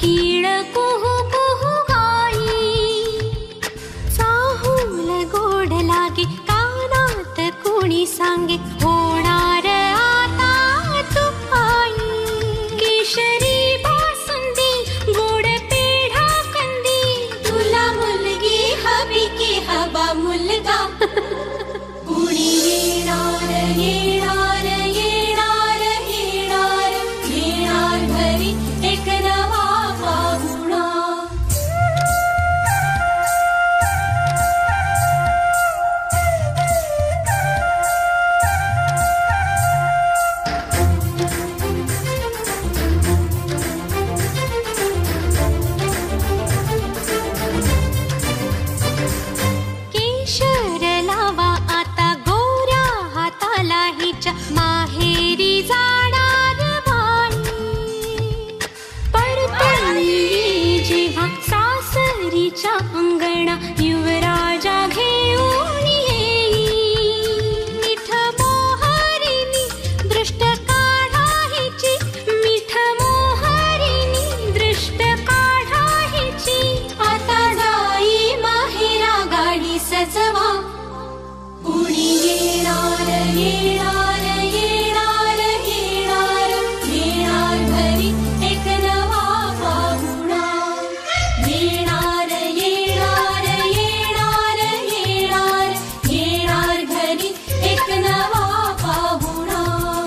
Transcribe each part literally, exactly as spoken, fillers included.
टीळ कुहू कुहू गाई. चाहूल गोड लागे कानात कोणी सांगे होणार आता तू आई. केशरी बासुंदी गोड पेढा कंदी तुला मुलगी हवी की हवा मुलगा. कुणी येणार येणार येणार येणार येणार घरी एक नवा पाहुणा. केशर लावा आता गोऱ्या हाताला हिच्या माहेरी जाणार बाई. पडतळी जेव्हा सासरीच्या अंगणा युवराजा घेऊन येई. मिठ मोहरीनी दृष्ट काढा हिची मिठ मोहरीनी दृष्ट काढा हिची. आता जाई माहेरा गाडी सजवा. कुणी येणार येणार येणार येणार येणार घरी एक नवा पाहुणा. येणार येणार येणार येणार येणार घरी एक नवा पाहुणा.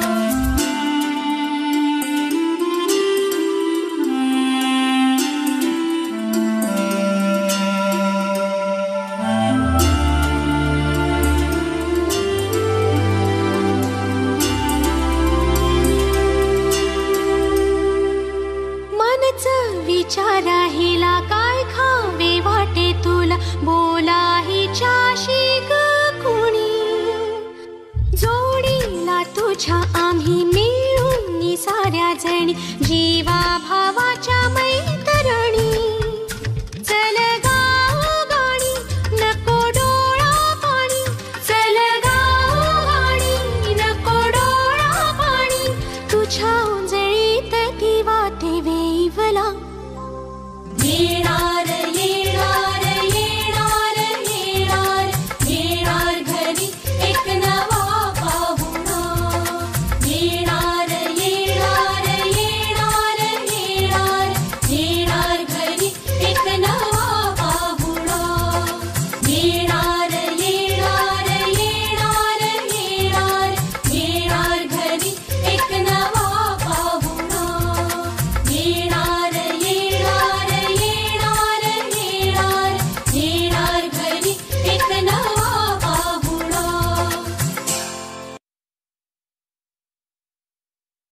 मनच विचारा हिला काय खावे वाटे तुला बोला हिच्याशी ग कुणी. जोडीला तुझ्या आम्ही मिळून साऱ्या जणी जीवा भावाच्या मैत्रिणी. चल गाव गाणी नको डोळा पाणी चल गाव गाणी नको डोळा पाणी. तुझ्या उंजळीत दिवा ते वेईवला